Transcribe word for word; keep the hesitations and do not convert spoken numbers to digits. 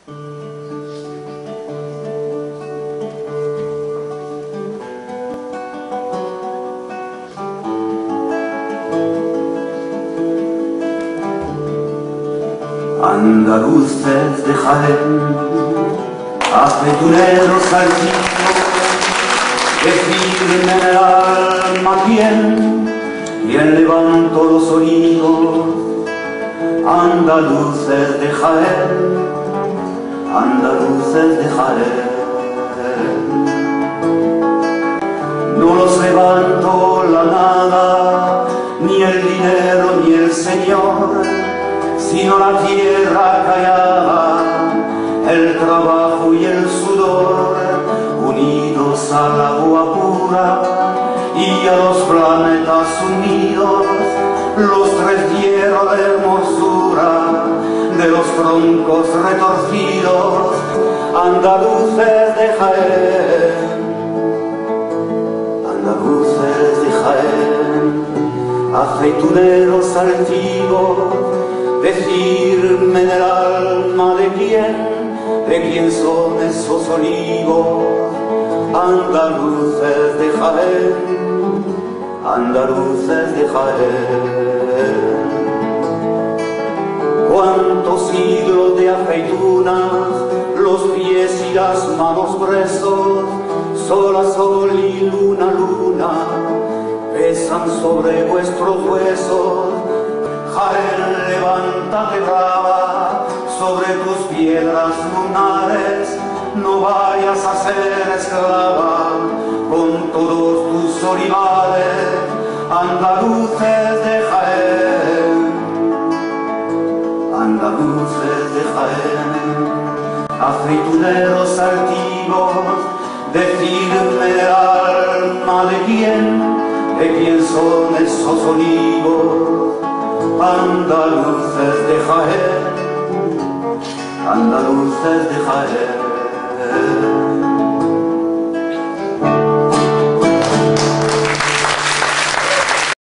Andaluces de Jaén, aceituneros altivos, que firme en el alma quien, quien levantó los olivos. Andaluces de Jaén, andaluces de Jaén, no los levantó la nada, ni el dinero ni el Señor, sino la tierra callada, el trabajo y el sudor, unidos al agua pura y a los planetas unidos, los tres hierros de hermosura de los troncos retorcidos, andaluces de Jaén, andaluces de Jaén, aceituneros altivos, decirme del alma de quién, de quién son esos olivos, andaluces de Jaén, andaluces de Jaén. Cuántos siglos de aceitunas, los pies y las manos presos, sol a sol y luna a luna, pesan sobre vuestros huesos. Jaén, levántate brava sobre tus piedras lunares, no vayas a ser esclava con todos tus olivares, andaluces de Jaén, andaluces de Jaén, aceituneros altivos, decidme el alma de quién, de quién son esos olivos, andaluces de Jaén, andaluces de Jaén.